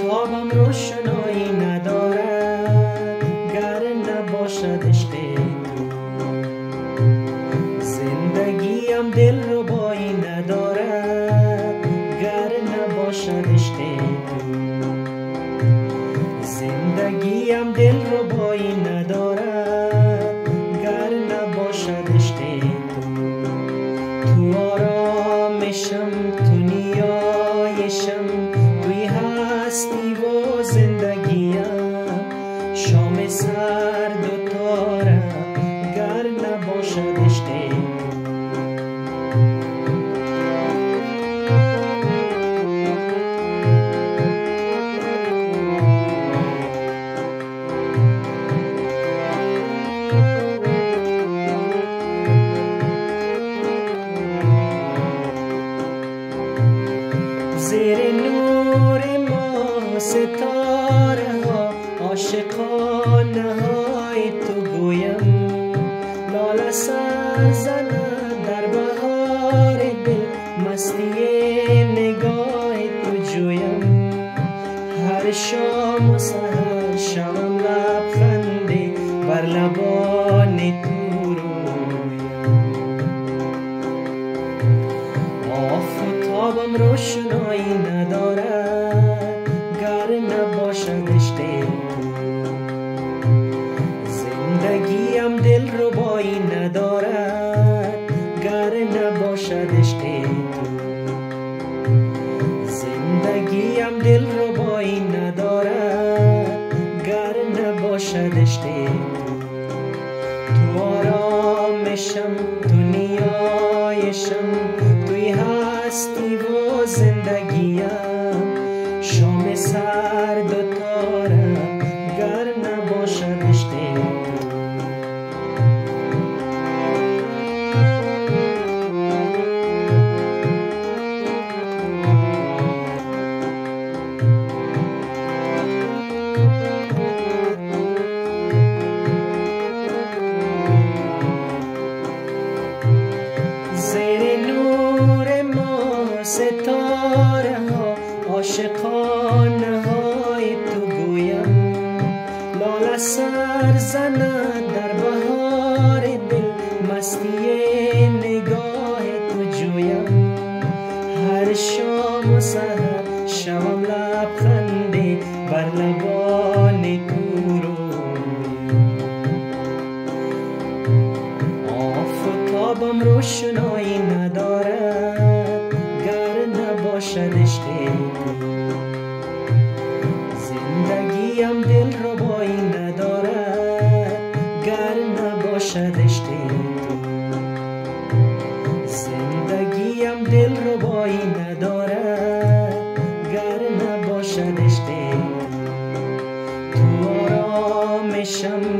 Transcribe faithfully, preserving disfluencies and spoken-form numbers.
خوابم روشنایی ندارد گر نباشد عشق تو. زندگیم دل ربایی ندارد گر نباشد عشق تو. زندگیم دل ربایی ندارد گر نباشد عشق تو. تو آرامشم، تو نیایشم، توی هستی و زندگیم، شام سرد و تارم گر نباشد عشق تو. زیر نور ما ستاره ها عاشقانه های تو گویم، لاله سر زند در بهار دل، مستی نگاه تو جویم. هر شام و سحر شوم لبخنده بر لبان تو رویم. آفتابم روشنایی ندارد گر نباشد عشق تو. زندگیم دل ربایی ندارد گر نباشد عشق تو. زندگیم دل ربایی ندارد گر نباشد عشق تو. تو آرامشم، تو نیایشم، توی هستی و زندگیم، شام سرد و تارم گر نباشد عشق تو. زیر نور ما ستاره ها عاشقانه های تو گویم، لاله سر زند در بهار دل، مستی نگاه تو جویم. هر شام و سحر شوم لبخنده بر لبان تو رویم. آفتابم روشنایی ندارد گر نباشد عشق تو. زندگیم دل ربایی ندارد گر نباشد عشق تو. زندگیم دل ربایی ندارد گر نباشد عشق تو. تو آرامشم،